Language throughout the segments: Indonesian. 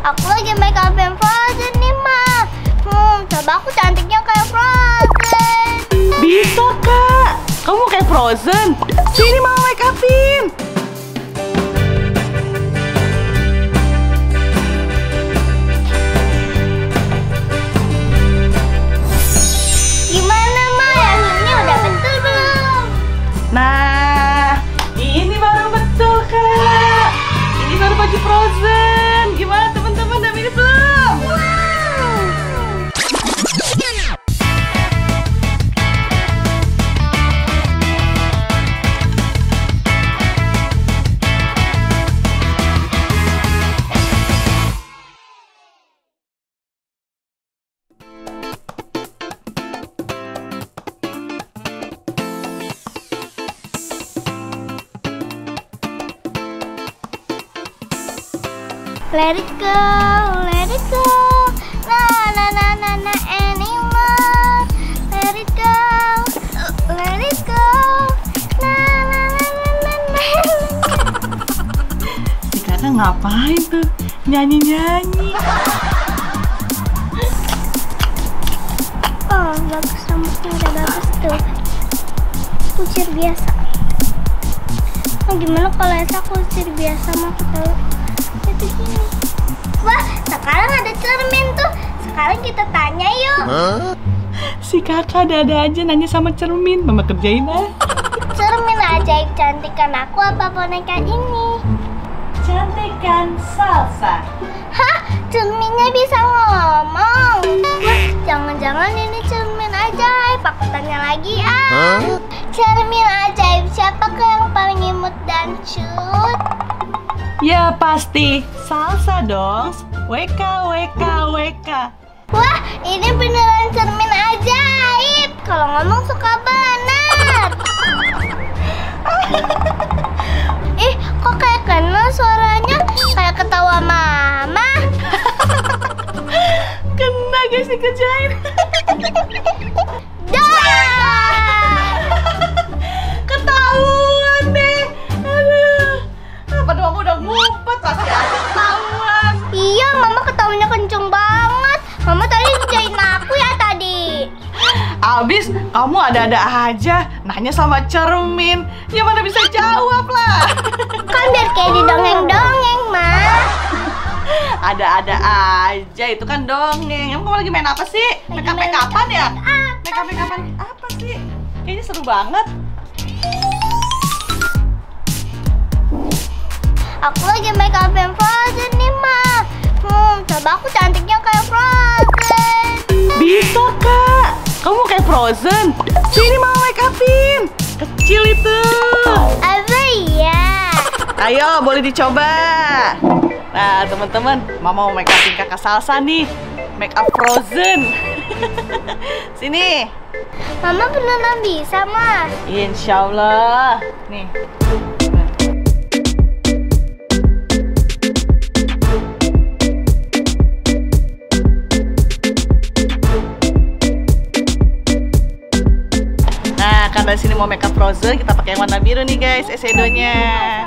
Aku lagi make up yang Frozen nih, Ma. Coba aku cantiknya kayak Frozen. Bisa, Kak. Kamu kayak Frozen. Sini mau make upin. Gimana, Ma? Yang ini udah betul belum? Nah, ini baru betul, Kak. Ini baru baju Frozen. Gimana teman-teman, udah mirip belum? Let it go, let it go. Na na na na na anymore. Let it go, let it go. Na na na na na. Si Kakak ngapain tuh? Nyanyi-nyanyi. Oh, bagus, rambutnya udah bagus tuh. Kucir biasa. Oh, gimana kalau Esa kucir biasa mah aku tahu. Itu gini. Wah, sekarang ada cermin tuh. Sekarang kita tanya yuk. Si Kakak ada aja nanya sama cermin. Mama kerjain ah. Cermin ajaib cantikan aku apa boneka ini? Cantikan salsa. Hah? Cerminnya bisa ngomong? Wah, jangan-jangan ini cermin ajaib. Aku tanya lagi ah. Cermin ajaib, siapakah yang paling imut dan cut? Ya pasti salsa dong. WK WK WK. Wah, ini beneran cermin ajaib. Kalau ngomong suka benar. Ih, kok kayak kenal suaranya? Kayak ketawa mama. Kena guys dikerjain. Dah. Ketahuan deh. Aduh. Padahal aku udah ngumpet pasti aja ketahuan. Iya, mama ketawanya kenceng banget. Mama tadi ngerjain aku ya tadi. Abis kamu ada-ada aja nanya sama cermin. Ya mana bisa jawab lah. Kan biar kayak di dongeng-dongeng, Ma. Ada-ada aja itu kan dongeng. Emang kamu lagi main apa sih? Lagi main Make-up-make-upan ya? make-up. Make-up-make-upan apa sih? Kayaknya seru banget. Aku lagi make up yang Frozen nih, Ma. Coba aku cantiknya kayak Frozen. Bisa, Kak. Kamu kayak Frozen. Sini mau make upin. Kecil itu. Apa ya? Ayo, boleh dicoba. Nah, teman-teman, Mama mau make upin Kakak Salsa nih. Make up Frozen. Sini. Mama beneran bisa, Ma. Insya Allah. Nih. Nah, karena di sini mau make up Frozen, kita pakai yang warna biru nih guys, eyeshadownya.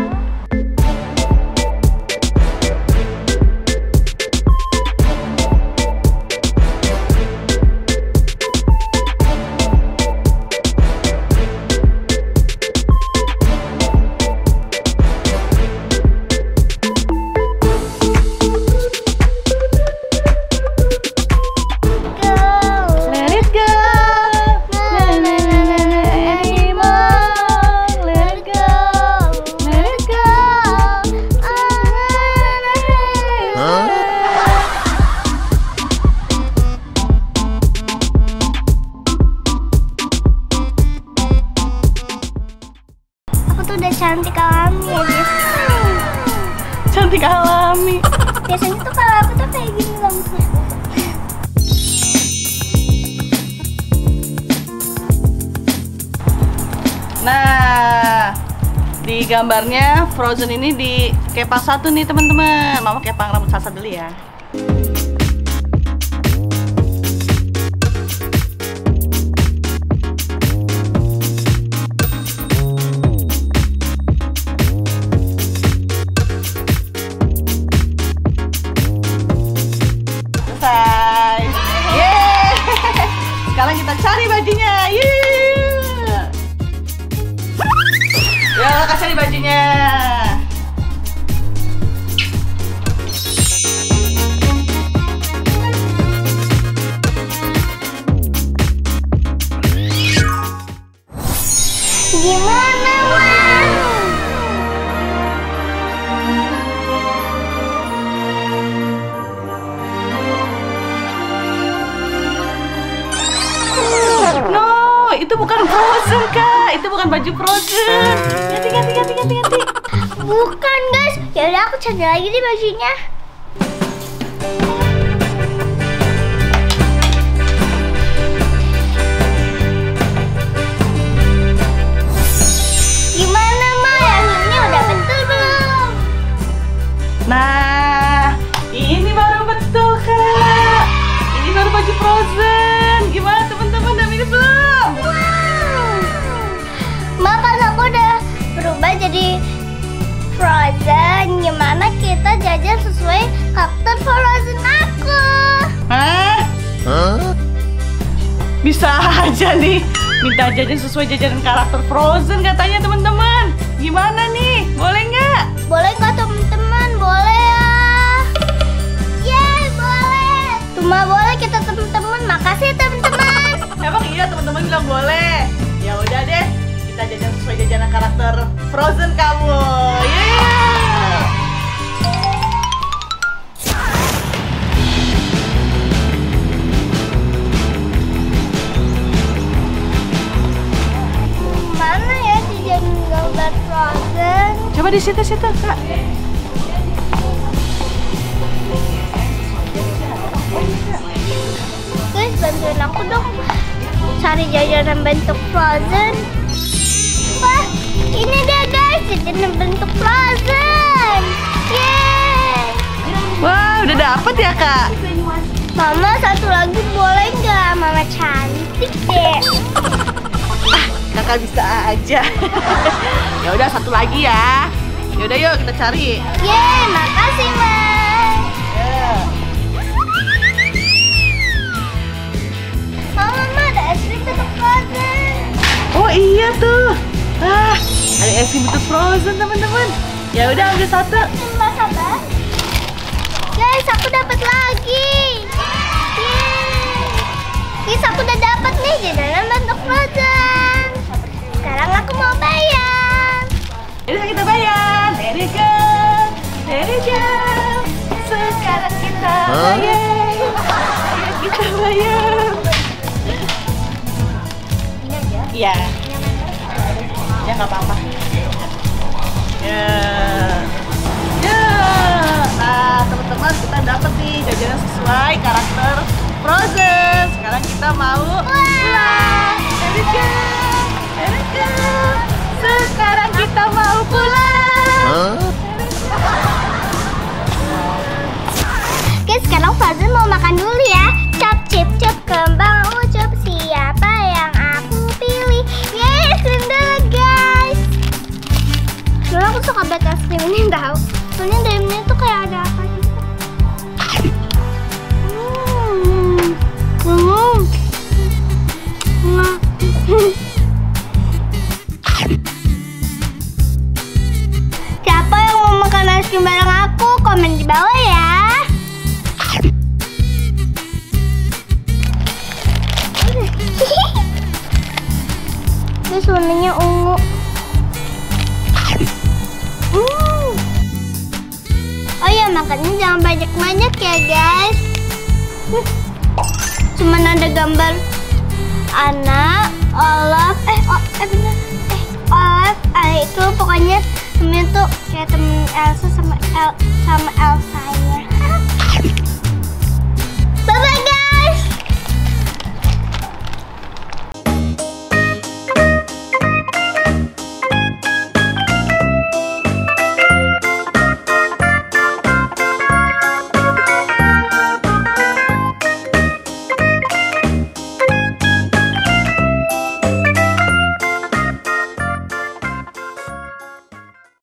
Let it go. Aku tuh udah cantik alami ya, guys. Cantik alami. Biasanya tuh kalau aku tuh kayak gini rambutnya. Nah, di gambarnya Frozen ini di kepang satu nih teman-teman. Mama kepang rambut Salsa dulu ya. sekarang kita cari bajunya. Yeah. Ya, Kak cari bajunya. Gimana, Ma? No, itu bukan Frozen, Kak. Itu bukan baju Frozen. Ganti. Bukan, guys. Ya udah aku cari lagi deh bajunya. Gimana, Ma? Yang ini udah betul belum? Nah, ini baru betul, Kak. Ini baru baju Frozen. Gimana teman-teman, udah mirip belum? Wow. Ma, kan aku udah berubah jadi Frozen. Gimana kita jajan sesuai karakter Frozen aku? Hah? Bisa aja nih minta jajan sesuai jajanan karakter Frozen katanya teman-teman. Gimana nih? Boleh nggak? Boleh nggak teman-teman? Boleh ya. Yeay, boleh. Cuma boleh kita teman-teman. Makasih teman-teman. Emang iya teman-teman bilang boleh. Ya udah deh, kita jajan sesuai jajanan karakter Frozen kamu. Yeah. Mana ya jajan gambar Frozen? Coba di situ Kak. Guys, bantuin aku dong cari jajanan bentuk Frozen. Wah, ini dia guys, jajanan bentuk Frozen. Yeay. Wah, udah dapet ya Kak? Mama, satu lagi boleh nggak? Mama cantik deh. Kakak bisa aja. Ya udah satu lagi ya. Ya udah yuk kita cari. Yeay, makasih Ma. Mama, ada es krim bentuk Frozen. Oh iya tuh. Ada es krim bentuk Frozen teman-teman. Ya udah ambil satu. Sabar. Guys, aku dapat lagi. Yeay. Guys, aku udah dapat nih jajanan bentuk Frozen. Sekarang aku mau bayar. Ini kita bayar. There you go. Sekarang kita bayar. Kita bayar. Iya. Ya nggak apa-apa. Ya. Nah teman-teman kita dapat nih jajanan sesuai karakter Frozen. Sekarang kita mau pulang. There you go. Sekarang kita mau pulang. Oke, sekarang Frozen mau makan dulu ya. Cap cip cap kembang ucup, siapa yang aku pilih? Yeay, es krim dulu guys. Dulu aku suka banget es krim ini tau. Soalnya dalamnya tuh kayak ada apa gitu. Siapa yang mau makan es krim bareng aku? Komen di bawah ya. Ini warnanya ungu. Oh ya, makannya jangan banyak-banyak ya guys. Cuman ada gambar anak, Olaf, Olaf, itu pokoknya temennya tuh kayak temen Elsa sama Elsa